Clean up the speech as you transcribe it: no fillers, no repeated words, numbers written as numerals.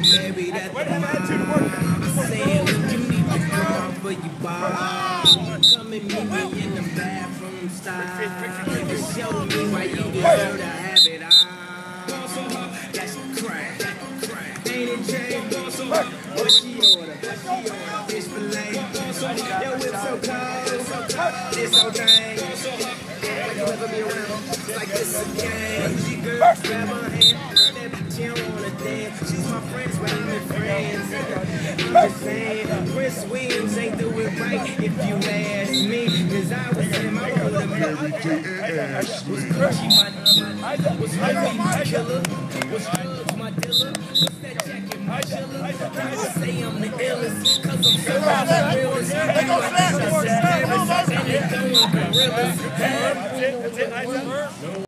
married at the mall. Saying, look, you need to come out for you ball. Come and meet me in the bathroom style. And show me why you deserve to have it all. That's crack. Ain't it Jay? What she order? Fish fillet. Yo, it's so cold. It's so dang. Like you ever be around. It's like this a game. She girl, grab her hand. That bitch, she don't wanna dance. She's my friends, but I'm in friends. I'm just saying, Chris Williams ain't do it right if you ask me. Cause I was him, I would have been. Was Crunchy my number? Was Heavy my killer? Was Hugs my dealer? What's that jacket my chiller? I say I'm the illest, cause I'm so the realest. And it going gorillas.